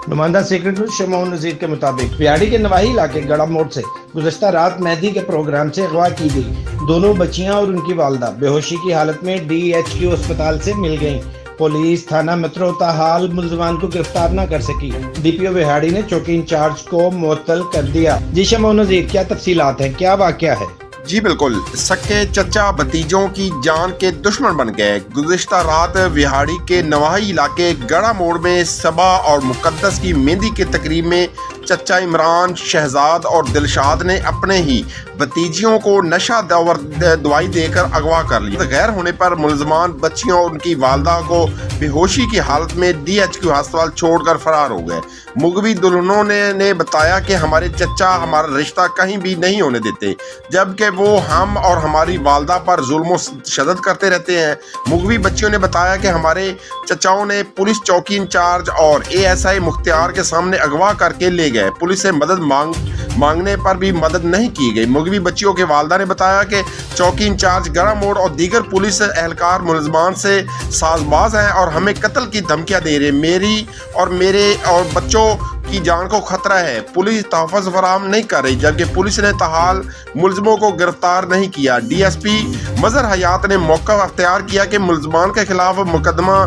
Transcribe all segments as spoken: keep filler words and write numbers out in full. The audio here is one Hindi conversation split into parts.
नुमाइंदा सेक्रेटरी शमौन नज़ीर के मुताबिक बिहाड़ी के नवाही इलाके गड़ा मोड़ से गुज़श्ता रात मेहंदी के प्रोग्राम से अगवा की गई दोनों बच्चियां और उनकी वालदा बेहोशी की हालत में डी एच क्यू अस्पताल से मिल गईं। पुलिस थाना मित्रो ताहाल मुलजमान को गिरफ्तार न कर सकी। डीपीओ बिहाड़ी ने चौकी इंचार्ज को मुअत्तल कर दिया। जी शमौन नज़ीर, क्या तफसीलात हैं, क्या वाकया है? जी बिल्कुल, सक्के चचा भतीजों की जान के दुश्मन बन गए। गुज़िश्ता रात विहाड़ी के नवाही इलाके गड़ा मोड़ में सबा और मुकद्दस की मेहंदी के तकरीब में चचा इमरान, शहजाद और दिलशाद ने अपने ही भतीजियों को नशा दवाई देकर अगवा कर लिया। गैर होने पर मुलजमान बच्चियों और उनकी वालदा को बेहोशी की हालत में डी एच क्यू अस्पताल छोड़कर फरार हो गए। मुगवी दुल्हनों ने, ने बताया कि हमारे चचा हमारा रिश्ता कहीं भी नहीं होने देते, जबकि वो हम और हमारी वालदा पर जुल्म शदद करते रहते हैं। मुगवी बच्चियों ने बताया कि हमारे चचाओं ने पुलिस चौकी इंचार्ज और ए एस आई मुख्तियार के सामने अगवा करके ले गए। पुलिस से मदद मांग मांगने पर भी मदद नहीं की गई। मुगवी बच्चियों के वालदा ने बताया कि चौकी इंचार्ज गड़ा मोड़ और दीगर पुलिस एहलकार मुलजमान से साजबाज हैं और हमें कत्ल की धमकियां दे रहे हैं। मेरी और मेरे और बच्चों की जान को खतरा है। पुलिस तहफ़्फ़ुज़ फराहम नहीं कर रही, जबकि पुलिस ने ताहाल मुलजमों को गिरफ्तार नहीं किया। D S P Mazhar Hayat ने मौका अख्तियार किया कि मुलजमान के खिलाफ मुकदमा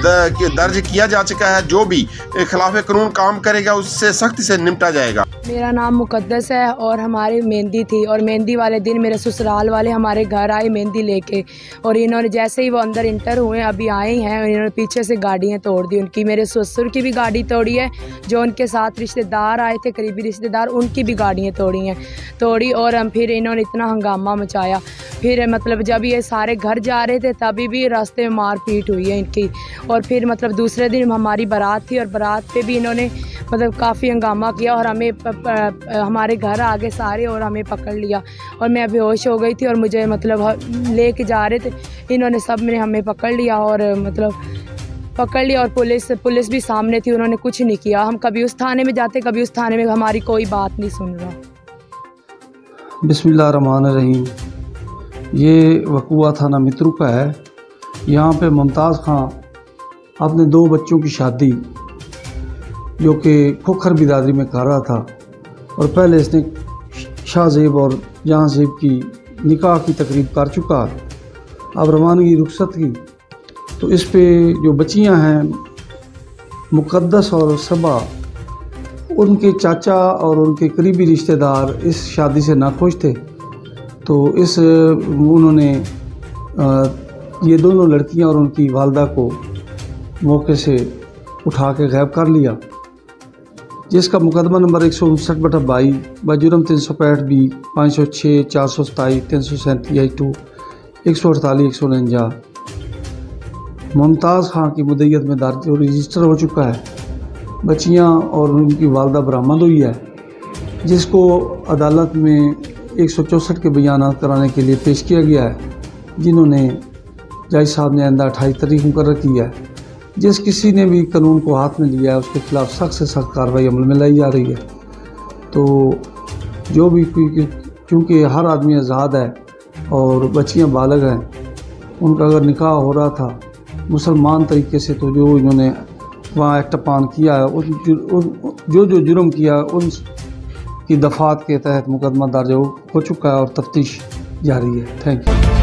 दर्ज किया जा चुका है। जो भी खिलाफ कानून काम करेगा उससे सख्ती से निपटा जाएगा। मेरा नाम मुकद्दस है और हमारी मेहंदी थी और मेहंदी वाले दिन मेरे ससुराल वाले हमारे घर आए मेहंदी लेके, और इन्होंने जैसे ही वो अंदर इंटर हुए अभी आए हैं और इन्होंने पीछे से गाड़ियाँ तोड़ दी। उनकी मेरे ससुर की भी गाड़ी तोड़ी है, जो उनके साथ रिश्तेदार आए थे करीबी रिश्तेदार, उनकी भी गाड़ियाँ तोड़ी हैं तोड़ी और हम फिर इन्होंने इतना हंगामा मचाया। फिर मतलब जब ये सारे घर जा रहे थे तभी भी रास्ते में मारपीट हुई है इनकी। और फिर मतलब दूसरे दिन हमारी बारात थी और बारात पे भी इन्होंने मतलब काफ़ी हंगामा किया और हमें प, प, हमारे घर आ गए सारे और हमें पकड़ लिया और मैं बेहोश हो गई थी और मुझे मतलब ले के जा रहे थे, इन्होंने सब ने हमें पकड़ लिया और मतलब पकड़ लिया और पुलिस पुलिस भी सामने थी, उन्होंने कुछ नहीं किया। हम कभी उस थाने में जाते कभी उस थाने में, हमारी कोई बात नहीं सुन रहा। बिस्मिल्लाह रहमान रहीम। ये वकुआ थाना मित्रू का है। यहाँ पे मुमताज़ खां अपने दो बच्चों की शादी जो कि खोखर बिरादरी में कर रहा था और पहले इसने शाहजेब और जहाँजेब की निकाह की तकरीब कर चुका है। अब रवानगी रुखसत की तो इस पे जो बच्चियां हैं मुकद्दस और सबा, उनके चाचा और उनके करीबी रिश्तेदार इस शादी से नाखुश थे। तो इस उन्होंने ये दोनों लड़कियां और उनकी वालदा को मौके से उठा के गायब कर लिया, जिसका मुकदमा नंबर एक सौ उनसठ बटा बाई बजुर्म तीन सौ पैंठ बी पाँच सौ छः चार सौ सताईस तीन सौ सैंतीस आई टू एक सौ अड़तालीस एक सौ उनंजा मुमताज़ खां की मुद्दत में दर्ज और रजिस्टर हो चुका है। बच्चियां और उनकी वालदा बरामद हुई है, जिसको अदालत में एक सौ चौंसठ के बयान कराने के लिए पेश किया गया है, जिन्होंने जज साहब ने आइंदा अट्ठाईस तारीख मुकर्रर किया है। जिस किसी ने भी कानून को हाथ में लिया है उसके खिलाफ सख्त से सख्त कार्रवाई अमल में लाई जा रही है। तो जो भी, क्योंकि हर आदमी आज़ाद है और बच्चियां बालग हैं, उनका अगर निकाह हो रहा था मुसलमान तरीके से, तो जो इन्होंने वहाँ एक्ट पान किया है, उन जो जो जुर्म किया उन की दफ़ात के तहत मुकदमा दर्ज हो चुका है और तफ्तीश जारी है। Thank you.